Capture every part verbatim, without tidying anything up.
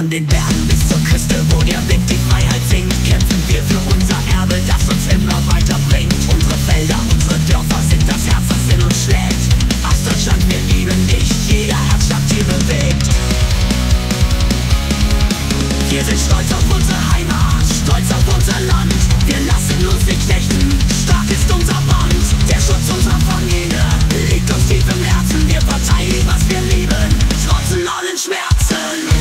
Von den Bergen bis zur Küste, wo der Wind die Freiheit singt, kämpfen wir für unser Erbe, das uns immer weiterbringt. Unsere Felder, unsere Dörfer sind das Herz, das in uns schlägt. Ostdeutschland, wir lieben dich, jeder Herzschlag dir bewegt. Wir sind stolz auf unsere Heimat, stolz auf unser Land. Wir lassen uns nicht knechten, stark ist unser Band. Der Schutz unserer Familie liegt uns tief im Herzen. Wir verteidigen, was wir lieben, trotz allen Schmerzen.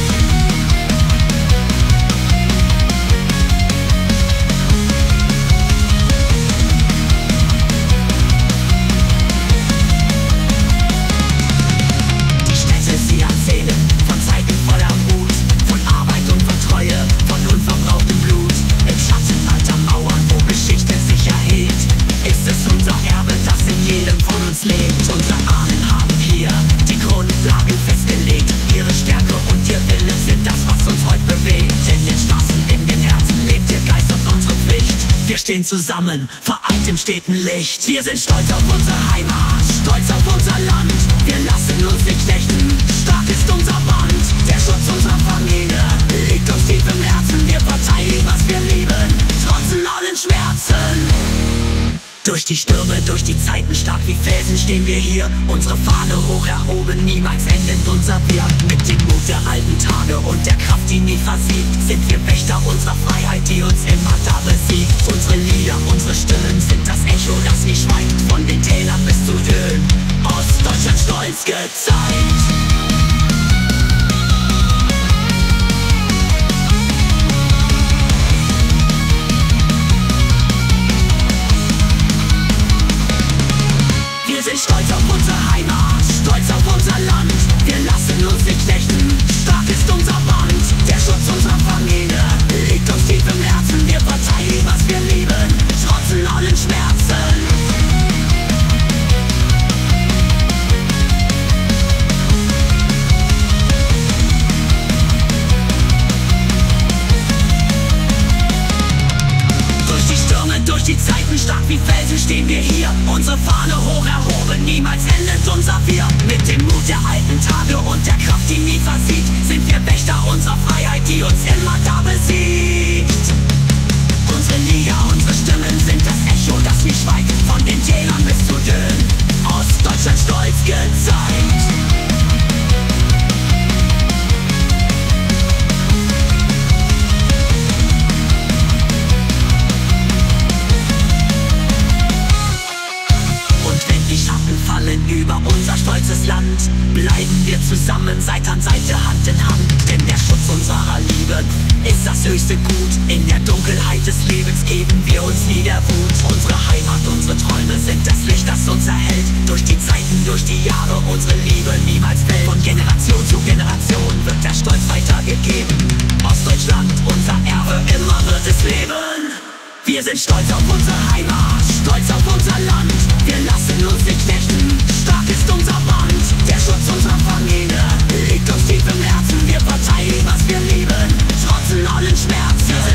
Wir stehen zusammen, vereint im steten Licht. Wir sind stolz auf unsere Heimat, stolz auf unser Land. Wir lassen uns nicht knechten, stark ist unser Band. Der Schutz unserer Familie liegt uns tief im Herzen. Wir verteidigen, was wir lieben, trotz allen Schmerzen. Durch die Stürme, durch die Zeiten stark wie Felsen stehen wir hier. Unsere Fahne hoch erhoben, niemals endet unser Wir. Mit dem Mut der alten Tage und der Kraft, die nie versiegt, sind wir Wächter unserer Freiheit, die uns immer da besiegt. Unsere Lieder, unsere Stimmen sind das Echo, das nie schweigt. Von den Tälern bis zu Höhen, Ostdeutschland stolz gezeigt. Wir sind stolz auf unsere Heimat, stolz auf unser Land. Wir lassen uns nicht knechten, stark ist unser Band. Der Schutz unserer Familie liegt uns tief im Herzen. Wir verteidigen, was wir lieben, trotz allen Schmerzen. Durch die Stürme, durch die Zeiten stark wie Felsen stehen wir hier. Unsere Fahne hoch erhoben, niemals endet unser Wir. Mit dem Mut der alten Tage und der Kraft, die nie versiegt, sind wir Wächter unserer Freiheit, die uns immer da besiegt. Unsere Lieder, unsere Stimmen sind das Echo, das nie schweigt. Von den Tälern bis zu Dön, Ostdeutschland stolz gezeigt. Über unser stolzes Land bleiben wir zusammen, Seite an Seite, Hand in Hand. Denn der Schutz unserer Liebe ist das höchste Gut. In der Dunkelheit des Lebens geben wir uns nie der Wut. Unsere Heimat, unsere Träume sind das Licht, das uns erhält. Durch die Zeiten, durch die Jahre, unsere Liebe niemals fällt. Von Generation zu Generation wird der Stolz weitergegeben. Ostdeutschland, unser Erbe, immer wird es leben. Wir sind stolz auf unsere Heimat, stolz auf unser Land. Wir lassen uns nicht knechten, stark ist unser Band. Der Schutz unserer Familie liegt uns tief im Herzen. Wir verteidigen, was wir lieben, trotz allen Schmerzen.